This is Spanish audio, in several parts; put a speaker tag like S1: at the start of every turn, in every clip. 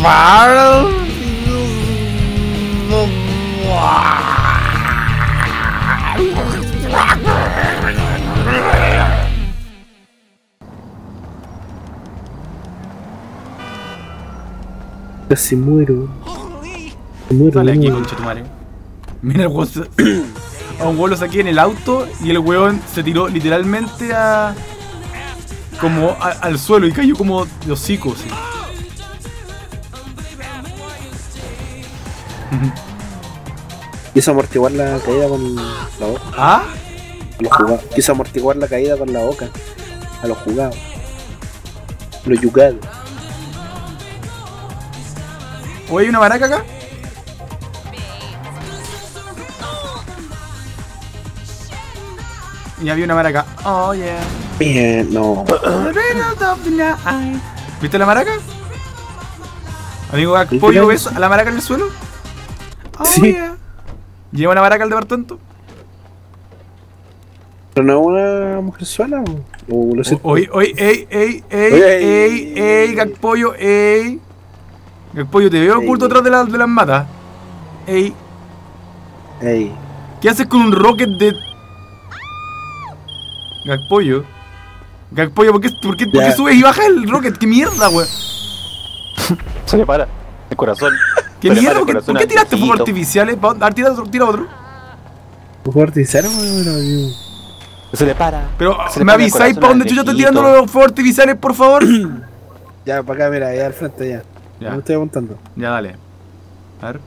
S1: Casi muero. Muero.
S2: Dale aquí, conchetumare. Mira el weón. A un weón lo saqué en el auto y el weón se tiró literalmente a. Como al suelo y cayó como de hocico, sí.
S1: Quiso amortiguar la caída con la boca.
S2: ¿Ah?
S1: A los jugados. Quiso amortiguar la caída con la boca. A los jugados. Los yugados.
S2: ¿O hay una baraca acá? Y había una maraca. Oh yeah.
S1: Bien, no.
S2: ¿Viste la maraca? Amigo, ¿pollo ves a la maraca en el suelo? Oh
S1: Sí.
S2: yeah. ¿Lleva una maraca al departamento?
S1: ¿Pero no es una mujer sola? ¿O lo sé?
S2: Oye, ey, Gakpollo, ey. Gakpollo, te veo oculto atrás de las matas. Ey,
S1: Ey.
S2: ¿qué haces con un rocket de. Gakpollo? Gakpollo, ¿por qué subes y bajas el rocket? ¿Qué mierda, wey?
S3: Se le para el corazón.
S2: ¿Qué mierda? ¿Por qué tiraste fuegos artificiales? A ver, tira otro.
S1: ¿Fuego artificial? Bueno,
S3: Se le para.
S2: Pero,
S3: Se le
S2: ¿me
S3: para el
S2: avisáis
S3: corazón
S2: para
S3: al
S2: dónde chucha estoy
S3: viejito.
S2: tirando los fuegos artificiales, por favor?
S1: ya, para acá, mira, allá al frente, ya.
S2: Ya.
S1: No me estoy apuntando.
S2: Ya, dale. A ver.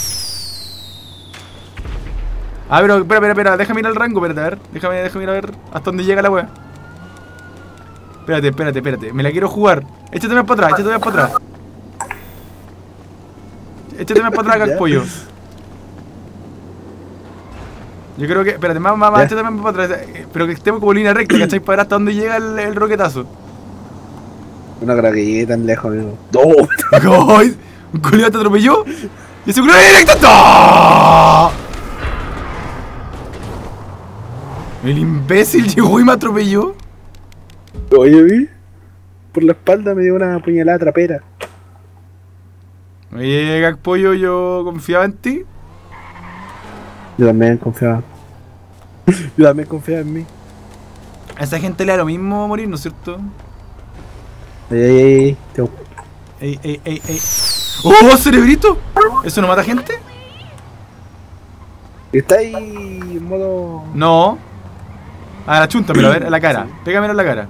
S2: Ah, pero espera, déjame ir al rango, espérate, a ver. Déjame ir a ver hasta dónde llega la wea. Espérate. Me la quiero jugar. Échate más para atrás. Échate más para atrás, Gakpollo. Yo creo que. Espérate, más, échate más para atrás. Pero que estemos como línea recta, ¿cachai? Para ver hasta dónde llega el roquetazo.
S1: Una graquilla tan lejos, amigo. ¡No!
S2: ¡Ay! ¿Un culiao te atropelló? ¡Y ese culiao directo! ¡No! El imbécil llegó y me atropelló.
S1: Oye, vi. Por la espalda me dio una puñalada trapera.
S2: Oye, Gakpollo, yo confiaba en ti.
S1: Yo también confiaba. Yo también confiaba en mí.
S2: A esa gente le da lo mismo morir, ¿no es cierto?
S1: Ey.
S2: Ey. ¡Oh, cerebrito! ¿Eso no mata gente?
S1: Está ahí en modo.
S2: No. A la chúntamelo, a ver, a la cara. Pégamelo en la cara.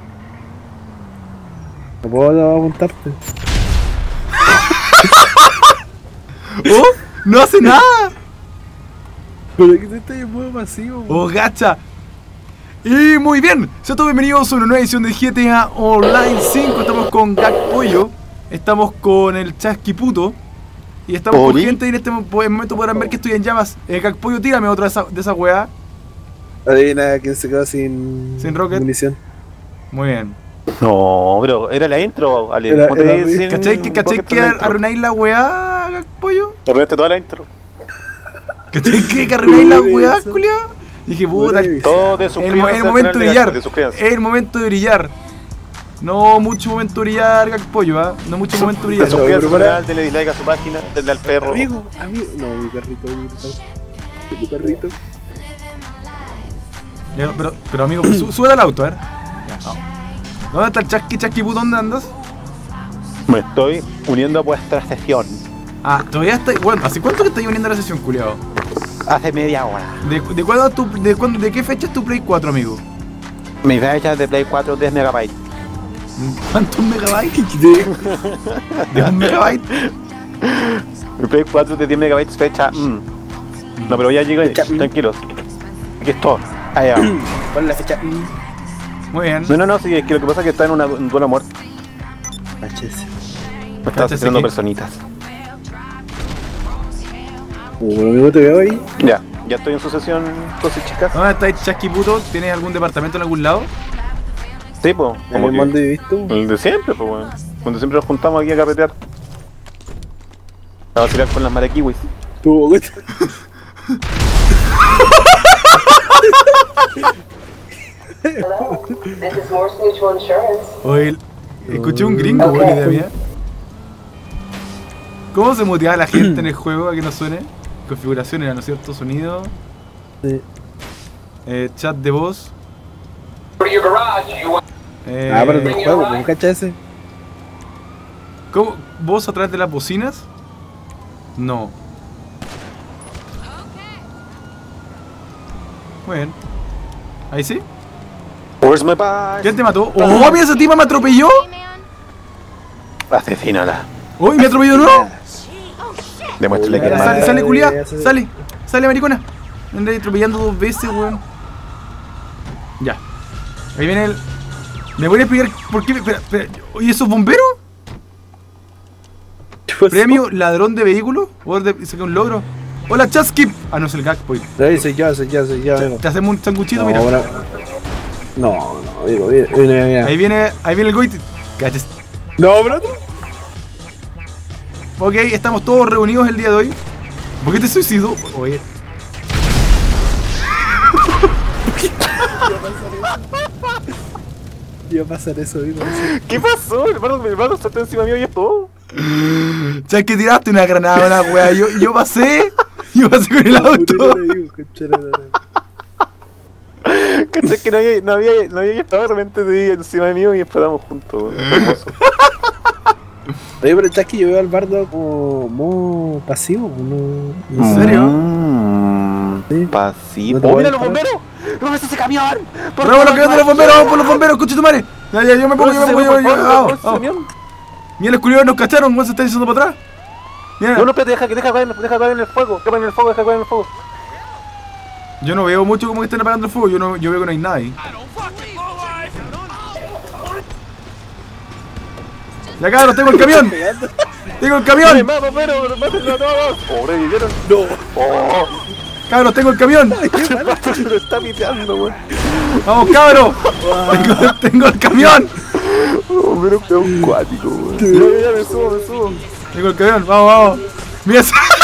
S1: No puedo apuntarte.
S2: ¡Oh! ¡No hace nada!
S1: Pero que te está en modo masivo.
S2: ¡Oh, gacha! Y muy bien, sean todos bienvenidos a una nueva edición de GTA Online 5. Estamos con Gakpollo, estamos con el Chasquiputo y estamos con gente y en este momento podrán ver que estoy en llamas. Gakpollo, tírame otra de esa weá.
S1: Adivina quién se quedó sin
S2: rocket.
S1: munición.
S2: Muy bien.
S3: No, pero era la intro, Ale.
S1: Era-
S3: ¿Cómo te
S1: era-
S3: dicen?
S2: ¿Cachai que
S3: la intro?
S2: arruináis la weá, Gakpollo?
S3: Te arruinaste toda la intro.
S2: ¿Cachai que arruináis la weá, culiao? Dije, puta,
S3: Todo de
S2: el
S3: suscríbanse al
S2: momento
S3: canal
S2: de
S3: de
S2: brillar.
S3: Gakpo, suscríbanse.
S2: Es el momento de brillar. No mucho momento de brillar, Gakpollo, ¿ah? No mucho momento de brillar.
S3: Suscríbanse al canal, denle dislike a su página, denle al perro.
S1: Amigo. No, mi perrito. Mi perrito.
S2: Ya, pero amigo, sube al auto, a ver. Ya, no. ¿Dónde está el Chasquiputo? ¿Dónde andas?
S3: Me estoy uniendo a vuestra sesión.
S2: Ah, todavía está. Bueno, ¿hace cuánto que estás uniendo a la sesión, culiao?
S3: Hace media hora.
S2: ¿De qué fecha es tu Play 4, amigo?
S3: Mi fecha de Play 4 10 MB.
S2: ¿Cuántos megabytes? ¿De un megabyte?
S3: Mi Play 4 de 10 MB fecha. No, pero ya llegué, tranquilos. Aquí estoy. Allá.
S1: ¿Cuál es la fecha?
S2: Muy bien.
S3: No, sí, es que lo que pasa es que está en un duelo a muerte.
S1: HS.
S3: Me está asesinando personitas.
S1: Amigo, te veo ahí.
S3: Ya estoy en su sesión, cosas chicas.
S2: ¿Dónde está el Chasquiputo? ¿Tienes algún departamento en algún lado?
S3: Sí, pues, como
S1: ¿Cómo
S3: que
S1: he visto?
S3: el de siempre, pues, bueno. Cuando siempre nos juntamos aquí a carretear. Vamos a tirar con las maraquiwis.
S1: Tu
S4: Hello, this is Morse Mutual Insurance.
S2: Oye, escuché un gringo, güey, de mía. ¿Cómo se motiva a la gente en el juego a que no suene? Configuraciones, ¿no es cierto? Sonido.
S1: Sí.
S2: Chat de voz.
S1: Pero del juego, ¿cómo cacha ese?
S2: ¿Cómo? ¿Voz a través de las bocinas? No. Muy bien. ¿Ahí sí?
S3: Where's my bike?
S2: ¿Quién te mató? ¡Oh, mira, esa tipa me atropelló!
S3: Asesínala.
S2: ¡Uy, me atropelló, no!
S3: Demuéstrale que es
S2: Sale,
S3: mala.
S2: sale, culiá, sale, maricona. Me andé atropellando 2 veces, weón. Ya. Ahí viene el... ¿Me voy a explicar por qué? Espera. ¿Oye, esos bomberos? Premio ladrón de vehículos. Saqué un logro. Hola, Chaskip. Ah, no, es el gag point.
S1: Soy yo.
S2: Te hacemos un sanguchito, mira.
S1: No, digo, mira.
S2: Ahí viene el Goit. Cachas.
S1: No, bro.
S2: Ok, estamos todos reunidos el día de hoy. ¿Por qué te suicido? Oye.
S1: Iba a pasar eso, digo.
S3: ¿Qué pasó? Mi hermano saltó encima mío y es todo.
S2: ¿Sabes que tiraste una granada, una wea? Yo pasé con el auto.
S3: ¿Cachai? Que no había estado, de repente te di encima mío y explotamos juntos. Hermoso.
S1: Oye, pero es que yo veo al bardo como muy pasivo, ¿no?
S2: ¿En serio?
S1: Sí.
S3: Pasivo.
S1: No te
S3: ¡Oh,
S1: voy
S3: mira
S1: a
S3: los bomberos! ¡No ves ese camión!
S2: ¡Vamos, los que de los bomberos! ¡Vamos por los bomberos! ¡Escucha tu madre! Ya, yo me pongo. Mira, los culiados nos cacharon, ¿cómo se está diciendo para atrás? Mira.
S3: No, espérate, deja caer en el fuego. Deja caer en el fuego.
S2: Yo no veo mucho cómo están apagando el fuego, yo veo que no hay nadie. Ya, cabros, tengo el camión. ¡Tengo el camión!
S3: ¡Más bomberos! ¡Mátenlo a todos! ¡Sobrevivieron!
S1: No.
S3: ¡Oh!
S2: ¡Cabros, tengo el camión!
S3: Lo está piteando, weón.
S2: ¡Vamos, cabros! ¡Tengo el camión!
S3: Pero es un cuático, weón. Ya me subo.
S2: Tengo el camión, vamos. Mira,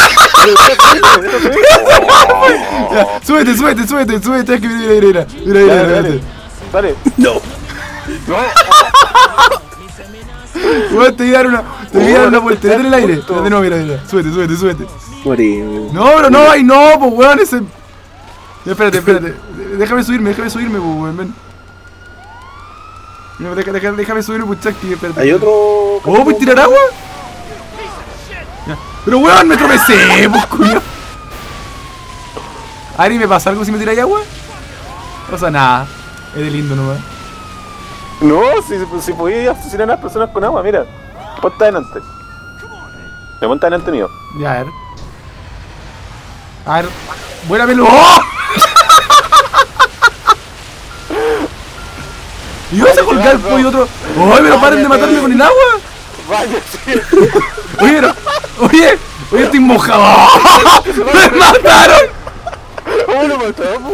S2: ya, súbete, que mira.
S3: Dale.
S1: No.
S2: Weón, te voy a dar una vuelta en el aire. Espérate, no, mira, súbete.
S1: Morí.
S2: No, pero no, ay, no, pues weón, ese. Espérate. Déjame subirme, pues weón, ven. No, déjame subirme, pues Chucky, espérate.
S1: Hay otro.
S2: ¿Oh, pues tirar agua? Ya. Pero weón, me tropecé, pues culo. Ari, ¿me pasa algo si me tiráis agua? No pasa nada. Es de lindo nomás.
S3: No, si podía asesinar a las personas con agua, mira. Ponte adelante. Me monta adelante mío.
S2: Ya, a ver. Buena pelo. ¡Oh! ¿Y vas a colgar el pollo otro? ¡Ay, pero paren de matarme con el agua!
S3: Vaya, sí.
S2: Oye, estoy mojado. ¡Me mataron!
S3: ¿Cómo lo matamos?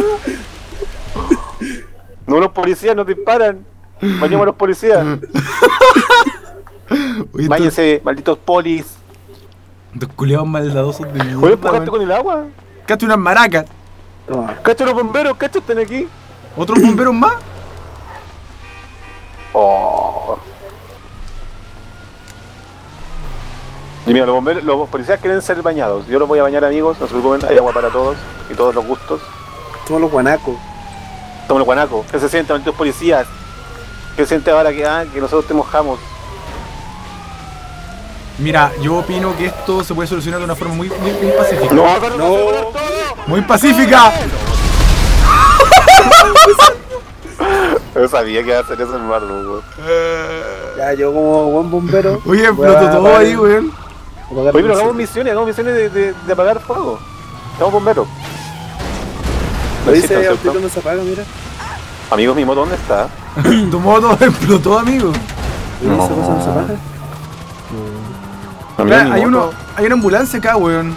S3: No, los policías nos disparan. Bañemos a los policías. Váyanse, malditos polis.
S2: Estos culiados maldadosos de mierda.
S3: ¿Puedes empujarte con el agua?
S2: Cacho unas maracas.
S1: Toma.
S3: Cacho los bomberos, cacho están aquí.
S2: ¿Otros bomberos más?
S3: Oh. Y mira, los policías quieren ser bañados. Yo los voy a bañar, amigos, no se preocupen, hay agua para todos y todos los gustos.
S1: Somos los guanacos.
S3: Somos los guanacos. ¿Qué se siente, malditos policías? ¿Qué se siente ahora que nosotros te mojamos?
S2: Mira, yo opino que esto se puede solucionar de una forma muy pacífica.
S3: ¡No!
S2: ¡Muy pacífica!
S3: Yo sabía que iba a hacer eso, hermano.
S1: Ya, yo como buen bombero.
S2: Oye, explotó todo ahí, weón.
S3: Oye, pero hagamos misiones de apagar fuego. Estamos bomberos.
S1: Lo dice ahorita no se apaga, mira.
S3: Amigos, mi moto, ¿dónde está?
S2: Tu moto explotó, amigo.
S1: ¿Esa cosa no se apaga?
S2: Mira, hay una ambulancia acá, weón.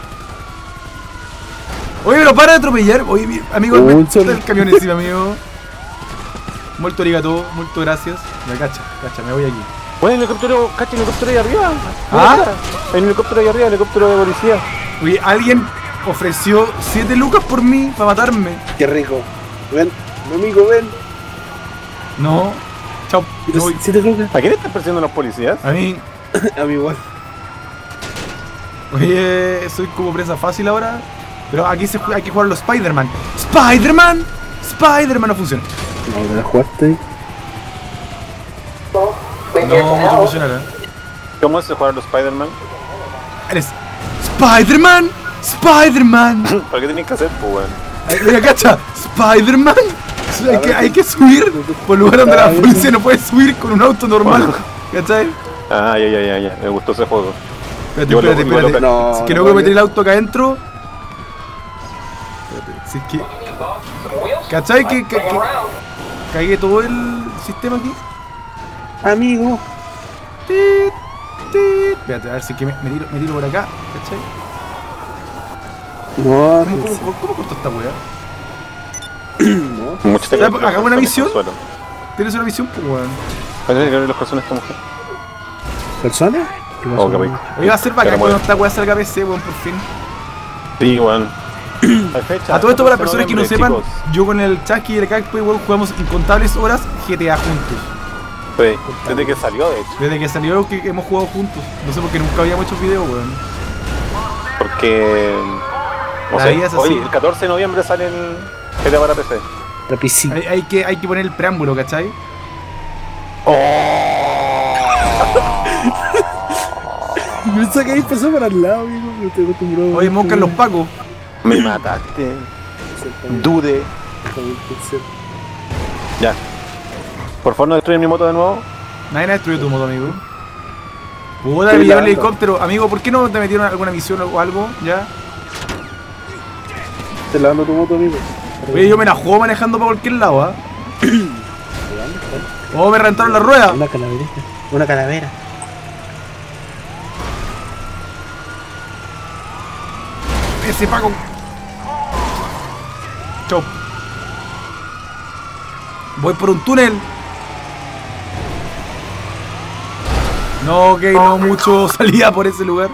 S2: Oye, pero para de atropellar. Oye, amigo, el camión encima, amigo. Muerto arigato, muerto gracias. Ya, cacha, me voy aquí.
S3: Bueno, el helicóptero, cacha, el helicóptero ahí arriba.
S2: ¿Ah?
S3: Hay un helicóptero ahí arriba, el helicóptero de policía.
S2: Oye, alguien ofreció 7 lucas por mí para matarme.
S1: Qué rico. Ven, mi amigo, ven.
S2: No. Chao.
S1: ¿7 lucas?
S3: ¿A quién están persiguiendo los policías?
S2: A mí.
S1: A mí igual.
S2: Oye, soy como presa fácil ahora. Pero aquí hay que jugar los Spider-Man. ¡Spider-Man! ¡Spider-Man! No funciona.
S1: No, ¿la jugaste?
S2: No, mucho funcionará.
S3: ¿Cómo se jugar los Spider-Man?
S2: Eres Spider-Man. ¡Spider-Man!
S3: ¿Para qué tenéis que hacer, pues, weón?
S2: Mira, cacha. ¡Spider-Man! Hay que subir por lugar donde la policía no puede subir con un auto normal. ¿Cachai?
S3: Ah, ya. Me gustó ese juego.
S2: Espérate.
S1: No,
S2: si es que no puedo meter el auto acá adentro. Espérate, si es que. ¿Cachai? Que cagué todo el sistema aquí.
S1: Amigo.
S2: Espérate, a ver si es que me tiro por acá. ¿Cachai?
S1: No,
S2: ¿Cómo corto esta weá?
S1: no.
S3: Mucho
S2: ¿Hagamos una misión? ¿Tienes una misión? Pues weón.
S3: Parece que los personas esta mujer.
S1: ¿Personas? ¿Qué pasó?
S3: Oh, qué rico.
S2: Oye, va a ser bacán cuando esta weá salga a PC, weón, por fin.
S3: Sí, weón. Fecha,
S2: A todo esto, para las personas que no sepan,
S3: chicos.
S2: yo con el Chucky y el Cacpoy, weón, jugamos incontables horas GTA juntos.
S3: Sí, desde que salió, de hecho.
S2: Desde que salió que hemos jugado juntos. No sé por qué nunca habíamos hecho videos, weón.
S3: Porque. No
S2: La
S3: sé,
S2: vida es
S3: hoy,
S2: así.
S3: el 14 de noviembre sale el GTA para PC.
S1: La piscina.
S2: Hay que poner el preámbulo, ¿cachai?
S1: Pensaba que ahí pasó para el lado, amigo. No estoy acostumbrado.
S2: Oye, moscan los pacos.
S3: Me mataste. Dude. Ya. Por favor, no destruyen mi moto de nuevo.
S2: Nadie ha destruido tu moto, amigo. Puta,
S1: Estoy
S2: me llevé el
S1: lavando.
S2: helicóptero. Amigo, ¿por qué no te metieron alguna misión o algo? ¿Ya?
S1: Estás lavando tu moto, amigo.
S2: Oye, yo me la juego manejando para cualquier lado, ¿ah? Oh, me rentaron la rueda.
S1: Una calavera. Una calavera.
S2: Ese Paco. Chau. Voy por un túnel. No, ok, no mucho salida por ese lugar.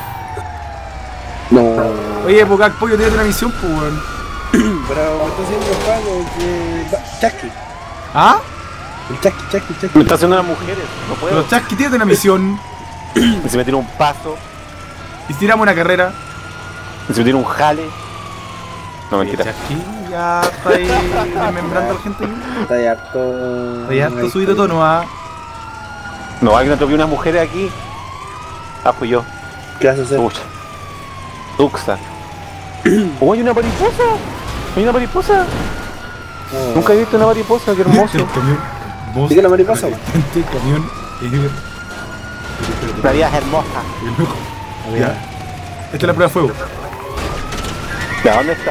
S1: No.
S2: Oye, Pocac Pollo, tienes una misión, pues, weón.
S1: Pero me está haciendo el pago que. Chucky.
S2: ¿Ah?
S1: El Chucky.
S3: Me está haciendo las mujeres. No puedo.
S2: Pero Chasqui, tienes una misión.
S3: Y si me tira un paso.
S2: Y si tiramos una carrera.
S3: Y si me tira un jale. No, mentira.
S2: Chasqui, ya está ahí desmembrando a la gente.
S1: Está ahí harto.
S2: Está ahí harto subido tono, ¿ah?
S3: No, alguien atropelló unas mujeres aquí. Ah, fui yo.
S1: ¿Qué vas a hacer?
S3: Pucha. Tuxa. ¡Oh, hay una mariposa! ¡Hay una mariposa!
S1: No.
S3: Nunca he visto una mariposa, qué hermoso.
S2: El camión. Vos.
S1: ¿Sigue la mariposa, weón?
S2: El camión.
S3: La vida es hermosa.
S1: A ver.
S2: Ya. Esta es la prueba de fuego.
S3: ¿De dónde están?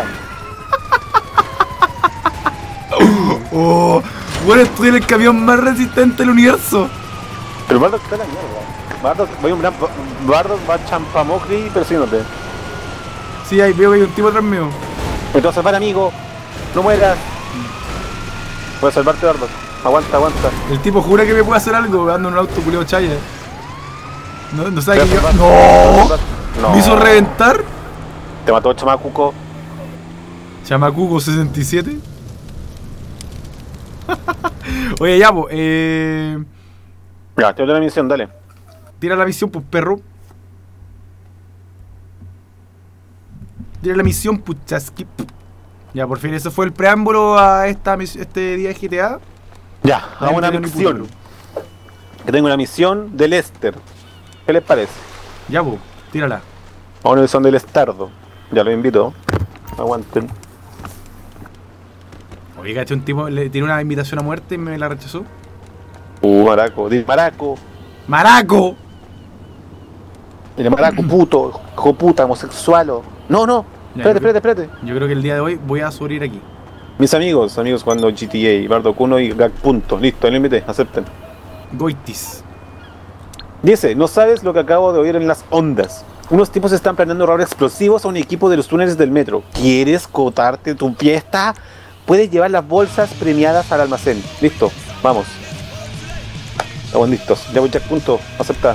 S2: Oh, bueno, estoy el camión más resistente del universo.
S3: Pero Bardock está en la mierda. Bardock va a champamocri persiguiéndote.
S2: Sí, ahí veo que hay un tipo atrás mío.
S3: Me te voy a salvar, amigo. No mueras. Voy a salvarte, Bardock. Aguanta.
S2: El tipo jura que me puede hacer algo ando en un auto culeo chaya. No sabe que yo.
S3: Te voy a
S2: ¡No!
S3: salvar. No.
S2: ¿Me hizo reventar?
S3: Te mató el chamacuco.
S2: Chamacuco 67. Oye, ya, po,
S3: Ya, te doy la misión, dale.
S2: tira la misión, pues, perro. Tira la misión, pues, chasqui. Ya, por fin, eso fue el preámbulo a este día de GTA.
S3: Ya, hagamos una
S2: tengo ni
S3: misión.
S2: puta.
S3: Que tengo una misión de Lester. ¿Qué les parece?
S2: Ya, pues, tírala.
S3: A una misión del Estardo. Ya lo invito. Aguanten.
S2: Oye, caché, un tipo le tiró una invitación a muerte y me la rechazó.
S3: Maraco. Dile maraco.
S2: ¡Maraco!
S3: Dile maraco, puto. Hijo puta, homosexualo. No.
S2: Ya,
S3: Espérate.
S2: Yo creo que el día de hoy voy a subir aquí.
S3: Mis amigos jugando GTA, Bardock 1 y Gag punto. Listo, ahí lo invité, acepten.
S2: Goitis.
S3: Dice, no sabes lo que acabo de oír en las ondas. Unos tipos están planeando robar explosivos a un equipo de los túneles del metro. ¿Quieres cotarte tu fiesta? Puedes llevar las bolsas premiadas al almacén. Listo, vamos. Estamos listos. Ya voy, Jack, punto. Acepta.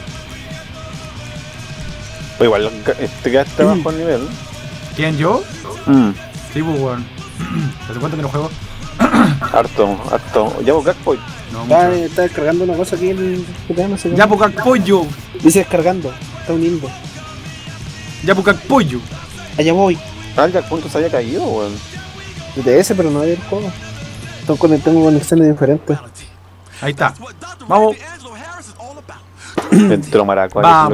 S3: O igual, te quedaste bajo el nivel.
S2: ¿Quién, yo?
S3: Mm,
S2: Sí, pues, weón. ¿Hace cuánto que no juego?
S3: harto. Ya voy, Gagpoy.
S2: No,
S1: Está,
S2: mucho.
S1: está descargando una cosa aquí en el GTA, no sé
S2: Ya,
S1: cómo.
S2: pues, pollo.
S1: Dice descargando. Está uniendo.
S2: Ya, pues, pollo.
S1: Allá voy.
S3: Ah, el punto se haya caído, weón.
S1: De ese, pero no había el juego. Tengo conexiones diferentes.
S2: Ahí está. Vamos.
S3: Entró Maracuá.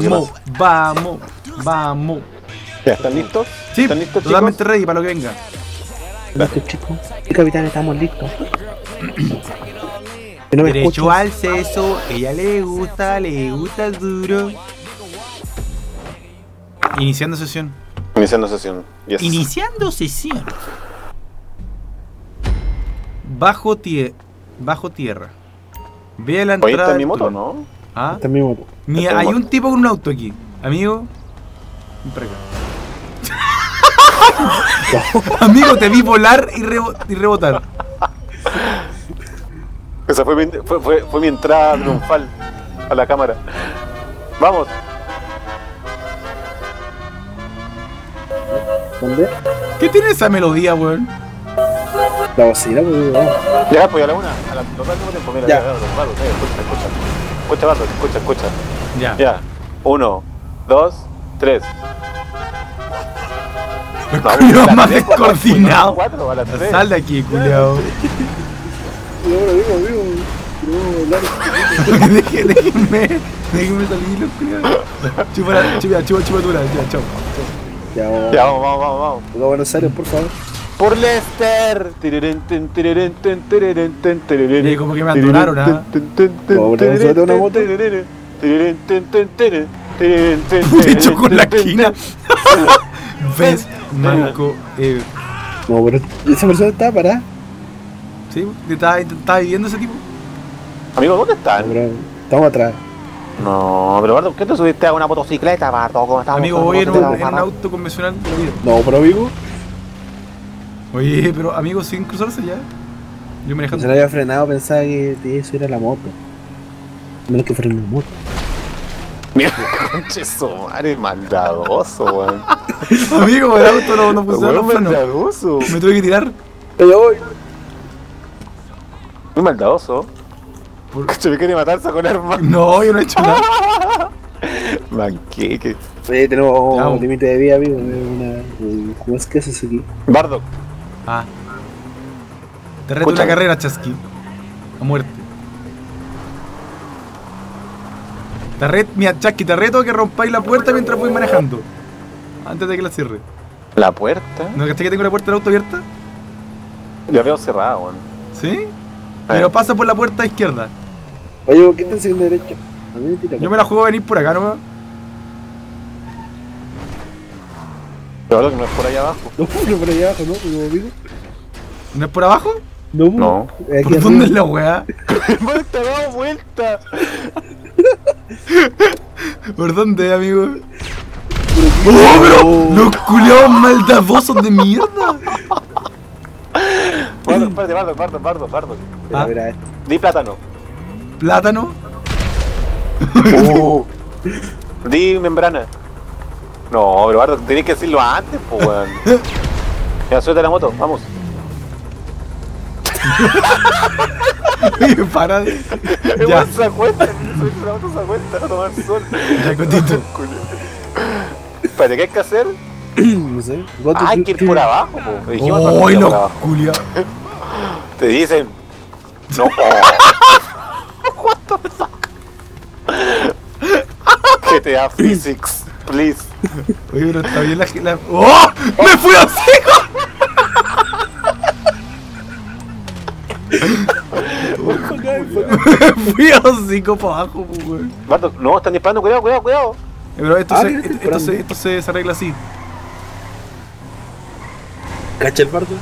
S2: Vamos.
S3: ¿Ya están listos?
S2: Sí,
S3: ¿Están listos,
S2: totalmente
S3: chicos?
S2: ready para lo que venga.
S1: Listo, chicos. Sí, capitán, estamos listos. Que no me
S2: Derecho
S1: escuchas.
S2: al seso, ella le gusta duro. Iniciando sesión.
S3: Iniciando sesión. Yes.
S2: Iniciando sesión. Bajo tierra. Ve a la
S3: Oye,
S2: entrada.
S3: está en mi
S2: del
S3: moto,
S2: túnel.
S3: ¿no?
S2: ¿Ah?
S1: Esta es mi moto.
S2: Mira,
S3: Está en
S2: hay
S3: moto.
S2: un tipo con un auto aquí. Amigo. Ven para acá. Amigo, te vi volar y rebotar.
S3: Esa fue mi entrada triunfal a la cámara. Vamos.
S1: ¿Dónde?
S2: ¿Qué tiene esa melodía, weón?
S1: La bocina, pues. Vamos.
S3: Ya, pues a la una. A la total mismo tiempo. Mira,
S1: Ya.
S3: ya, Bardo, escucha. Escucha, Bardo, escucha.
S2: Ya.
S3: Ya. 1, 2, 3.
S2: Culiao más descoordinado.
S3: 4, a las 3.
S2: Sal de aquí, culiao. Déjenme salir, los culiados. Chupa tú la, ya, chao.
S1: Ya, vamos.
S3: Ya, vamos.
S1: Toca Buenos Aires, por favor.
S3: Por Lester.
S2: Y como que me abandonaron, ¿ah?
S1: Vamos, pero súbete una moto.
S2: De hecho, con la esquina. Ves, Marco,
S1: No, pero esa persona estaba parada.
S2: ¿sí? ¿Estaba viviendo ese tipo?
S3: Amigo, ¿dónde
S1: No,
S3: están?
S1: pero estamos atrás.
S3: No, pero Bardo, ¿qué te subiste a una motocicleta, Bardo? ¿Cómo estamos?
S2: Amigo, voy en un auto convencional de la vida.
S1: No, pero amigo,
S2: Oye, pero amigo, sin cruzarse ya. Yo
S1: si
S2: manejando.
S1: no había frenado, pensaba que te iba a subir a la moto. Menos que frene la moto.
S3: Mira, conche su madre, maldadoso, weón.
S2: Amigo, el auto no funciona los
S3: Weón,
S2: frenos.
S3: maldadoso.
S2: Me tuve que tirar.
S1: Allá voy.
S3: Muy maldadoso.
S2: Por-
S3: Se me quiere matar, sacó el arma.
S2: No, yo no he hecho nada.
S3: Manqueque.
S1: Tenemos
S2: Ya,
S1: un límite de vida, amigo. ¿Cómo es que haces aquí?
S3: Bardo,
S2: Ah. Te reto una
S3: Escúchame.
S2: carrera, Chasqui. A muerte. Mira, Chasqui, te reto a que rompáis la puerta mientras voy manejando. Antes de que la cierre.
S3: la puerta.
S2: ¿No caché que tengo la puerta del auto abierta?
S3: La veo cerrada, weón.
S2: ¿Sí? Pero pasa por la puerta izquierda.
S1: Oye, ¿por qué estás siguiendo derecho? A mí me tira.
S2: Yo me la juego a venir por acá nomás.
S3: Pero Bardo, que no es por allá abajo.
S1: No, no, por allá abajo, ¿no? Como amigo.
S2: ¿No es por abajo?
S1: No,
S3: No.
S1: Aquí
S2: ¿Por dónde es
S1: arriba.
S2: la weá?
S3: ¡Vuelta, dado vuelta!
S2: ¿Por dónde, amigo? ¡Oh, pero! ¡Los culiados maldadosos de mierda!
S3: Bardo, espérate, Bardo.
S1: Mira,
S2: Ah.
S1: mira esto.
S3: Di plátano.
S2: ¿Plátano?
S3: Di membrana. No, pero Bardo, tenés que decirlo antes, pues, weón. Ya, suelta la moto, vamos.
S2: Para de... Ya,
S3: Igual se acuesta, la moto se acuesta a tomar sol.
S2: ya, Cotito.
S3: Espérate, ¿qué hay que hacer?
S1: No sé.
S3: Ah, hay que ir por abajo, po. Dijimos que
S2: ¡Oh,
S3: ir por
S2: los
S3: abajo.
S2: culiados!
S3: Te dicen. No. What the fuck? GTA Physics, please.
S2: Oye, pero está bien la... ¡Oh! ¡Me fui a ciego! Me fui a hocico para abajo, pues, weón.
S3: Bardo, no, están disparando, cuidado.
S2: Pero esto,
S1: Ah,
S2: se,
S1: mira,
S2: esto se arregla así.
S1: ¿Cacha el bardo?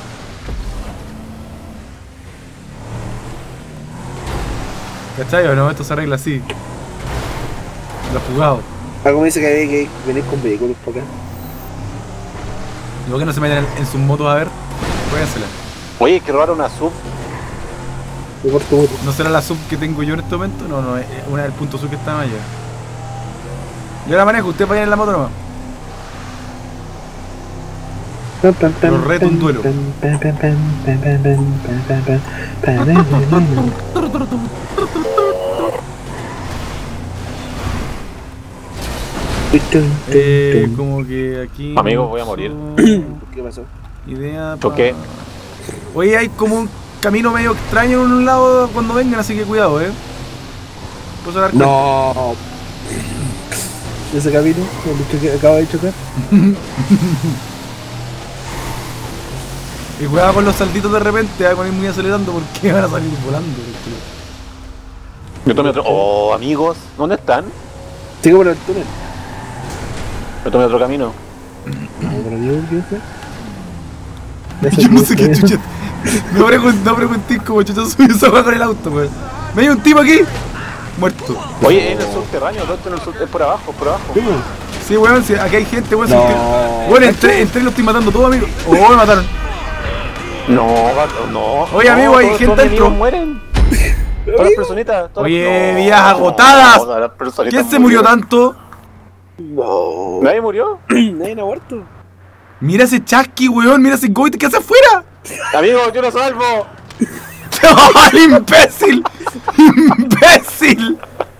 S2: ¿Cachai o no? Esto se arregla así. Lo jugado.
S1: Algo me dice que hay que venir con vehículos por acá.
S2: Luego que no se metan en sus motos a ver, juégansela.
S3: Oye, hay que robar una sub.
S1: Yo por tu moto.
S2: ¿No será la sub que tengo yo en este momento? No, es una del punto sub que está más allá. Yo la manejo, usted vaya en la moto nomás. Lo reto un duelo. Como que aquí.
S3: Amigo, voy a morir.
S1: ¿Qué pasó?
S2: Idea.
S3: ¿Por qué?
S2: Oye, hay como un camino medio extraño en un lado cuando vengan, así que cuidado, ¿Puedo dar cuenta?
S1: No. Ese camino, el que acaba de chocar.
S2: Y cuidado con los saltitos de repente, cuando ir muy acelerando porque van a salir volando.
S3: Yo tomé otro. Oh, amigos, ¿dónde están?
S1: Sigo por el túnel.
S3: Yo tomé otro camino.
S1: No, pero ¿qué
S2: Yo no sé qué chucha. No pregunté cómo chucha subió esa weá con el auto, weón. Me hay un tipo aquí, muerto.
S3: Oye, en el subterráneo, todo esto en el sur, es por abajo, por abajo.
S2: Sí, weón, sí, aquí hay gente, weón.
S1: No.
S2: Bueno, entré y lo estoy matando todo, amigo. Oh, me mataron.
S3: No, gato, no.
S2: Oye, amigo, hay
S3: todos
S2: gente
S3: los enemigos
S2: dentro.
S3: mueren. Todas las personitas.
S2: Oye, vías agotadas.
S3: todas las personitas
S2: ¿Quién se murió
S3: murieron.
S2: tanto?
S1: No.
S3: ¿Nadie murió?
S1: Nadie ha muerto.
S2: Mira ese chasqui, weón, mira ese goite que hace afuera.
S3: Amigo, yo lo salvo.
S2: ¡Oh, imbécil! ¡Imbécil!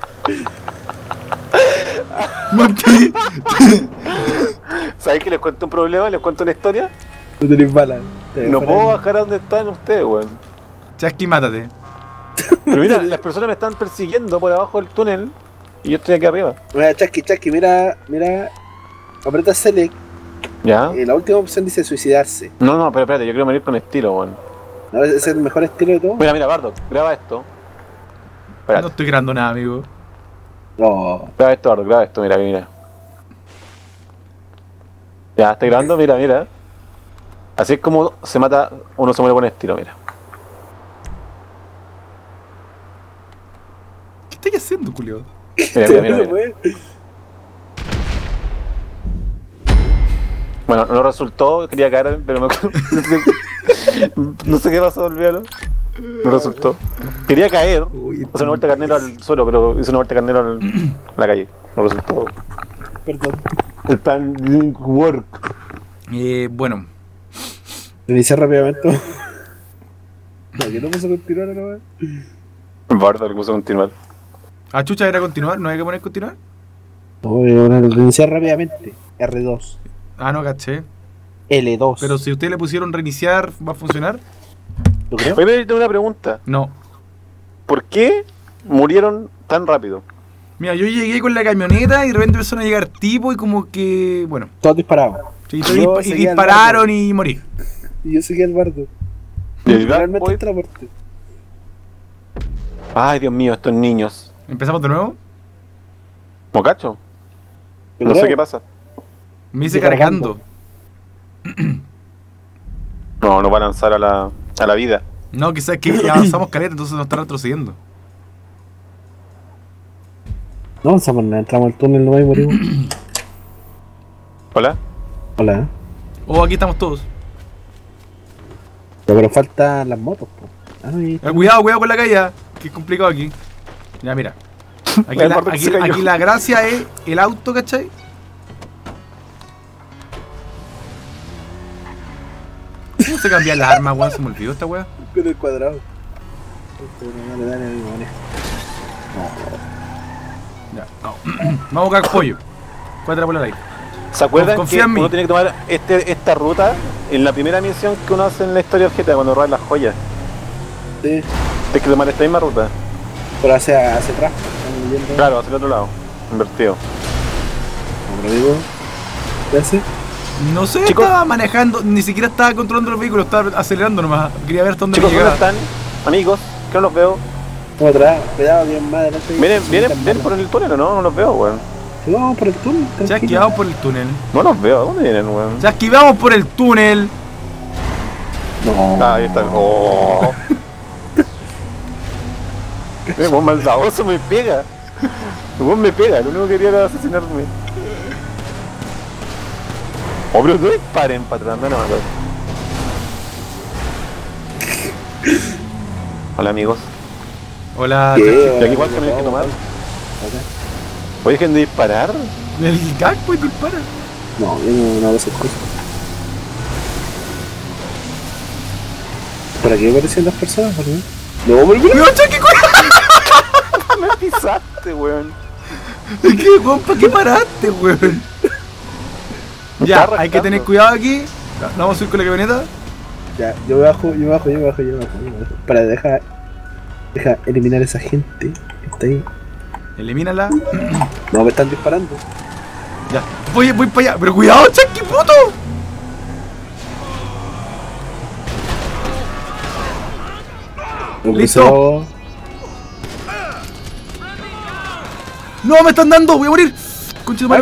S2: Monty.
S3: ¿Sabes que les cuento un problema? ¿Les cuento una historia?
S1: No tenéis balas.
S3: No puedo bajar a donde están ustedes, weón.
S2: Chasqui, mátate.
S3: Pero mira, las personas me están persiguiendo por abajo del túnel y yo estoy aquí arriba.
S1: Mira, Chasqui, mira. Aprieta Select.
S3: ¿Ya?
S1: La última opción dice suicidarse.
S3: No, pero espérate, yo quiero morir con estilo, weón.
S1: ¿No? Ese es el mejor estilo de todo.
S3: Mira, Bardock, graba esto. Espérate,
S2: No estoy grabando nada, amigo.
S1: No.
S3: graba esto, Bardock, graba esto, mira. Ya, estoy grabando, mira. Así es como uno se muere con estilo, mira.
S2: ¿Qué estáis haciendo, culio?
S3: Mira. Bueno, no resultó, quería caer, pero no sé qué pasó, olvídalo. No resultó. Quería caer, hice una vuelta carnero al suelo, pero hice una vuelta carnero a la calle. No resultó.
S1: Perdón.
S3: El plan didn't work.
S2: Bueno.
S1: Iniciar rápidamente. No, que no puso continuar ahora, weón.
S3: Bardo le puso a continuar.
S2: Ah, chucha, ¿era continuar? ¿No hay que poner continuar?
S1: No, iniciar rápidamente. R2.
S2: Ah, no, caché.
S1: L2.
S2: Pero si ustedes le pusieron reiniciar, ¿va a funcionar?
S1: ¿Tú crees?
S3: Oye, tengo una pregunta.
S2: No.
S3: ¿Por qué murieron tan rápido?
S2: Mira, yo llegué con la camioneta y de repente empezaron a llegar tipos y como que... Bueno.
S1: Todos disparados.
S2: Sí, y dispararon y morí.
S1: Y yo seguí al bardo.
S3: ¿Y el
S1: Realmente
S3: Black
S1: hasta la muerte.
S3: Ay, Dios mío, estos niños.
S2: ¿Empezamos de nuevo?
S3: ¿Mocacho?
S1: Yo
S3: No sé
S1: creo.
S3: qué pasa.
S2: Me hice
S1: Estoy
S2: cargando.
S3: No va a lanzar a la vida.
S2: No, quizás que ya avanzamos caleta, entonces nos está retrocediendo.
S1: No avanzamos nada, entramos al túnel nomás y morimos.
S3: ¿Hola?
S1: Hola.
S2: Oh, aquí estamos todos.
S1: Pero faltan las motos, po. Ay,
S2: Cuidado con la calle, que es complicado aquí. Ya, mira. Aquí la gracia es el auto, ¿cachai? ¿Cómo se cambian las armas, weón? Se me olvidó esta weá.
S1: con el cuadrado. Dale, amigo, vale.
S2: Ya, no. Vamos a cagar pollo. Cuatro por la like.
S3: ¿Se acuerdan
S2: Confía
S3: que
S2: en mí.
S3: uno tiene que tomar esta ruta en la primera misión que uno hace en la historia del GTA cuando roba las joyas?
S1: Sí,
S3: Tienes que tomar esta misma ruta.
S1: pero hacia atrás. Estamos yendo.
S3: Claro, hacia el otro lado. Invertido.
S1: Como amigo. ¿Qué hace?
S2: No sé,
S3: Chicos.
S2: estaba manejando, ni siquiera estaba controlando los vehículos, estaba acelerando nomás. Quería ver hasta dónde
S3: Chicos,
S2: me
S3: ¿dónde
S2: llegaba.
S3: están? Amigos, que no los veo.
S1: Como atrás, cuidado, bien más adelante.
S3: ¿Vienen por el túnel o no? No los veo, weón.
S1: Sí, vamos por el túnel.
S2: Chasqui,
S1: tranquilo.
S2: vamos por el túnel.
S3: No los veo. ¿Dónde vienen, weón?
S2: Chasqui, vamos por el túnel.
S1: No.
S3: Ah, ahí están. Oh. Vos maldadoso me pega. Vos me pega, lo único que quería era asesinarme. Oh, pero no disparen para atrás, no, Hola, amigos.
S2: Hola,
S1: ¿Qué?
S2: Chasqui.
S3: ¿Y aquí igual que me hay que tomar? Oye, dejen de disparar.
S2: El gag, pues dispara.
S1: No, yo no hago esas cosas. ¿Por aquí aparecen las personas? ¿Por qué? No, por qué?
S2: ¡No, Chasqui, cuidado!
S3: Me pisaste, weón.
S2: ¿Qué, weón? ¿Para qué paraste, weón? Ya, hay que tener cuidado aquí. ¿No vamos a ir con la camioneta?
S1: Ya, yo bajo. Para deja eliminar a esa gente que está ahí.
S2: Elimínala.
S1: No, me están disparando.
S2: Ya, voy para allá. Pero cuidado, Chucky, puto. Listo. No, me están dando, voy a morir. Concha tu madre,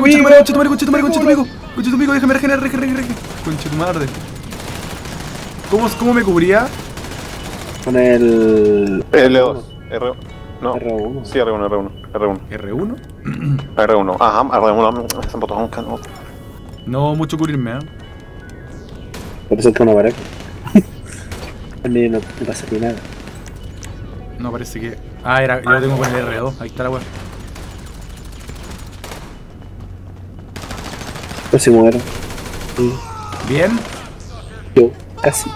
S2: déjame regenerar. Concha tu madre. ¿Cómo me cubría?
S1: Con el...
S3: L2. R... No.
S1: R1.
S3: Sí, R1.
S2: ¿R1?
S3: R1. Ajá, R1. Es un botón que no.
S2: No mucho cubrirme,
S1: Por eso es que una baraca. A mí no pasa ni nada.
S2: No, parece que... Ah, yo lo tengo con el R2, ahí está la weá.
S1: Pues se muero. Sí.
S2: Bien.
S1: Yo, casi.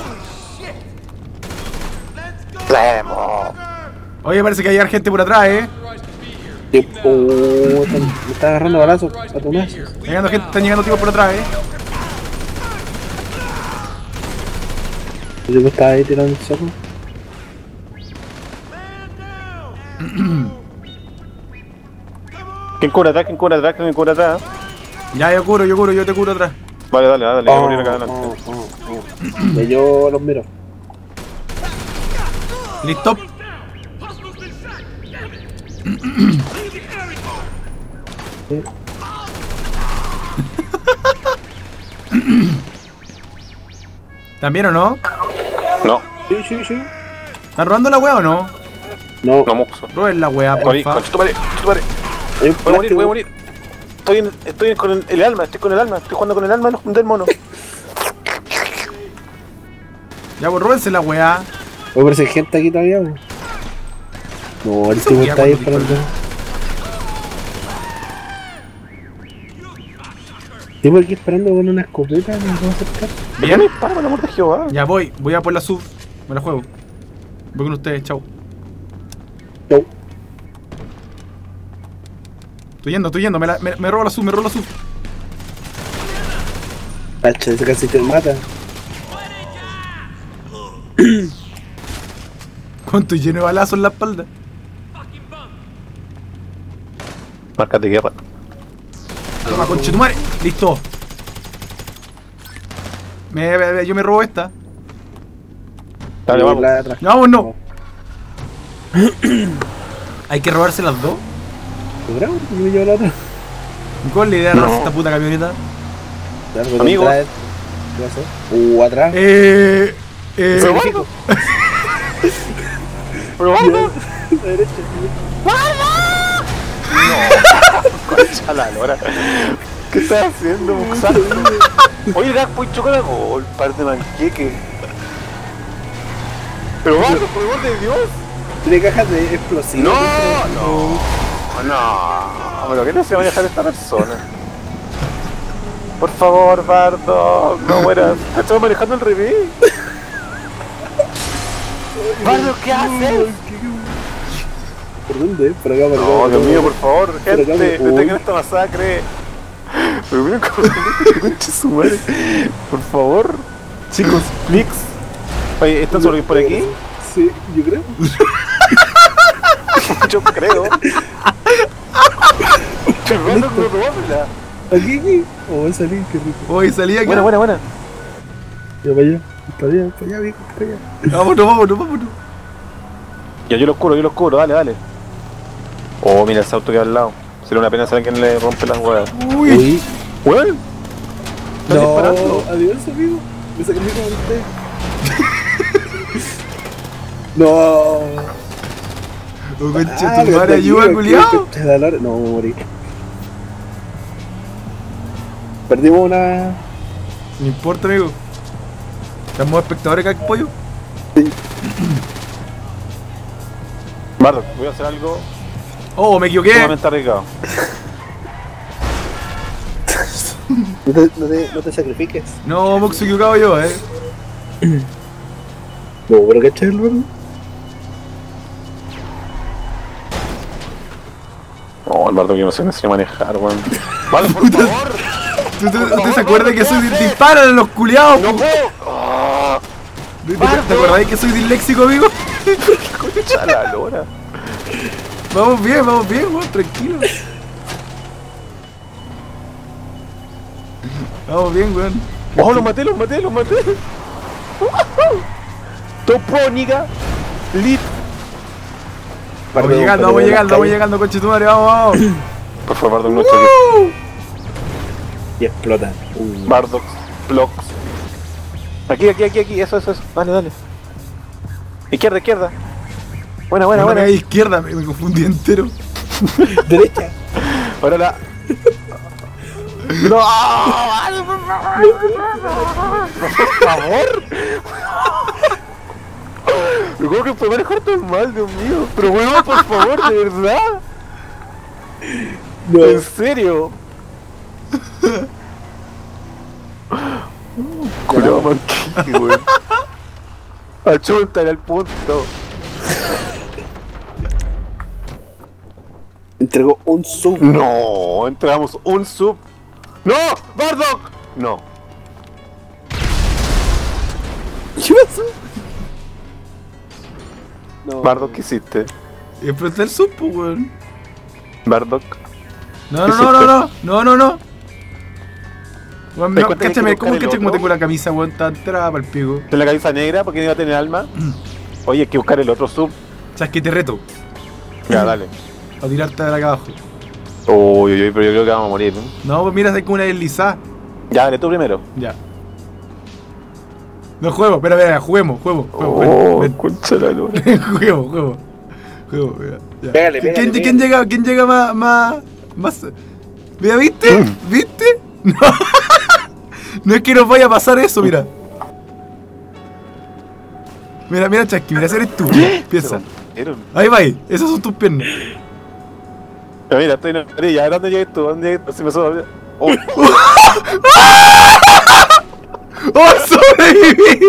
S2: Oye, parece que hay gente por atrás,
S1: Me está agarrando balazos a tomazos.
S2: Están llegando tipos por atrás,
S1: Yo estaba ahí tirando el saco.
S3: ¿Quién cura atrás?
S2: Ya, yo te curo atrás.
S3: Vale, voy a morir acá adelante.
S1: Ya yo los miro.
S2: Listo.
S1: Sí.
S2: ¿También o no?
S3: No,
S1: Sí.
S2: ¿Están robando la weá o no?
S1: No,
S3: no muxo.
S2: Roben la weá,
S3: Morí,
S2: porfa.
S3: concha tu madre.
S1: hay un plástico.
S3: Voy a morir. Estoy con el alma, estoy jugando con el alma del mono.
S2: Ya, pues róbense la weá.
S1: Oye, pero si hay gente aquí todavía. No, el
S2: Eso
S1: tipo
S2: ya
S1: está ahí
S2: cuando
S1: esperando. Tipo aquí esperando con una escopeta, no vamos a acercar.
S2: Bien.
S3: Para el amor de Jehová.
S2: Ya voy a por la sub. Me la juego. Voy con ustedes, chau.
S1: No.
S2: Estoy yendo, me robo la sub,
S1: Pacha, ese casi te mata.
S2: Con lleno de balazos en la espalda.
S3: Marcas de guerra.
S2: Toma, conchetumare. Listo. Yo me robo esta.
S3: Dale, vamos.
S1: La de atrás.
S2: No, vamos, no. Hay que robarse las dos.
S1: ¿Lograron? Yo me llevo la otra.
S2: ¿Cuál es la idea de robarse esta puta camioneta?
S1: Dale,
S3: Amigos.
S1: ¿Qué pasó? Atrás.
S3: ¿Pero guardo? ¿Pero guardo?
S1: La derecha.
S3: Concha la lora. ¿Qué estás haciendo, Muxal? Oye, Dak, pues choca la gol, par de manqueque. Pero guardo, por el amor de Dios.
S1: Tiene cajas de explosivos.
S3: No. Pero ¿qué no se va a dejar esta persona? Por favor, Bardo, no mueras. Estamos manejando al revés. Bardo, ¿qué haces?
S1: ¿Por dónde? Por acá, por acá.
S3: No, Dios mío, por favor, gente,
S1: acá,
S3: detén esta masacre. Pero mira cómo concha su madre. Por favor, chicos, please. Oye, ¿están solo por aquí?
S1: Sí, yo creo.
S3: Yo creo. Chorrando con robármela.
S1: Aquí. Oh, salí, qué rico.
S2: Hoy salí aquí.
S3: Buena.
S1: Ya para allá, viejo, para allá.
S2: Vámonos.
S3: Ya, yo los curo, dale. Oh, mira ese auto que hay al lado. Sería una pena saber quién le rompe las huevas.
S2: Uy.
S3: ¿Weón? ¿Están
S1: No,
S3: disparando?
S1: adiós, amigo. Me sacrifico por usted. No.
S2: Oh, concha tu madre, ayuda, culiao.
S1: No, me morí. Perdimos una.
S2: No importa, amigo. ¿Estamos espectadores acá, pollo?
S3: Bardo, voy a hacer algo
S2: Oh, me equivoqué.
S3: sumamente arriesgado.
S1: No te sacrifiques.
S2: No, Mox, equivocado yo,
S1: No, pero ¿qué chévere, hermano?
S3: No, Bardo, que no se me enseñó a manejar, weón. Bardo, por favor.
S2: ¿Usted se acuerda que soy disparan a los culiados?
S3: ¡No puedo! Oh,
S2: ¿Te acordáis que soy disléxico, amigo?
S3: concha la lora.
S2: Vamos bien, weón, tranquilo. Vamos bien, weón.
S3: ¡Oh, los maté! Topónica. Lit.
S2: Vamos llegando, coche tu madre, vamos.
S3: Por favor, Bardock, no choques.
S1: Y explotan.
S3: Bardock, blocks. Aquí, eso. Dale. Izquierda. Buena.
S2: Izquierda, me confundí entero.
S1: Derecha.
S3: Ahora la... ¡No! ¡Por favor! ¿Cómo que puede manejar tan mal, Dios mío? Pero bueno, por favor, de verdad.
S1: No.
S3: ¿En serio? Cuidado, manquí, güey. Achúntale al punto.
S1: Entregó un sub.
S3: No, entregamos un sub. ¡No! ¡Bardock! No.
S1: ¿Qué pasó? No.
S3: Bardock, ¿qué hiciste?
S2: Y exploté el sub, weón.
S3: Bardock.
S2: No. Weón,
S3: ¿Te
S2: no,
S3: cuenta que
S2: cáchame,
S3: hay que
S2: ¿cómo
S3: buscar el
S2: caché como
S3: otro?
S2: tengo la camisa, weón? Está entrada para el pico.
S3: ¿En la cabeza negra porque no iba a tener alma? Oye, hay que buscar el otro sub.
S2: ¿Sabes qué? Te reto
S3: Ya, dale.
S2: a tirarte de acá abajo.
S3: Uy, pero yo creo que vamos a morir, ¿no?
S2: No, pues mira, hay como una deslizada.
S3: Ya, dale tú primero.
S2: Ya. No juego, espera, juguemos. Ven.
S3: concha la luna.
S2: Juguemos, mira. Ya.
S1: Pégale.
S2: ¿Quién llega más? Mira, ¿viste? No. No es que nos vaya a pasar eso, mira. Mira, Chasqui, mira, ese eres tú. Piensa. Ahí va, esas son tus piernas.
S3: Ya, mira, estoy en la orilla. ¿Dónde llegues tú? Se me sube. ¡Oh!
S2: ¡Oh, sobreviví!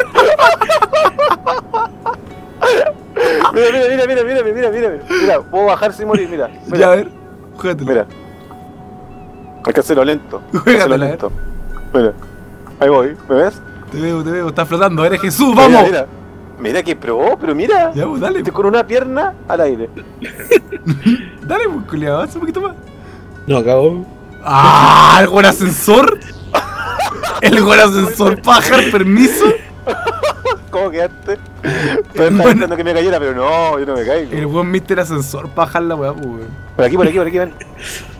S3: Mira. Mira, puedo bajar sin morir, mira.
S2: Ya, a ver, juégatela.
S3: Mira. Hay que hacerlo lento.
S2: Juégatela,
S3: Mira. Ahí voy, ¿me ves?
S2: Te veo, estás flotando, eres Jesús, vamos.
S3: Mira que pro, pero mira.
S2: Ya, pues dale.
S3: Estoy con una pierna al aire.
S2: Dale, pues, culiado, avanza un poquito más.
S1: No, acabó.
S2: ¡Ah! ¿El buen ascensor? ¿El buen ascensor para bajar permiso?
S3: ¿Cómo quedaste? Pero estaba pensando que me cayera, pero no, yo no me caigo.
S2: El buen Mr. Ascensor para bajar la weá, pues, weón.
S3: Por aquí, ven.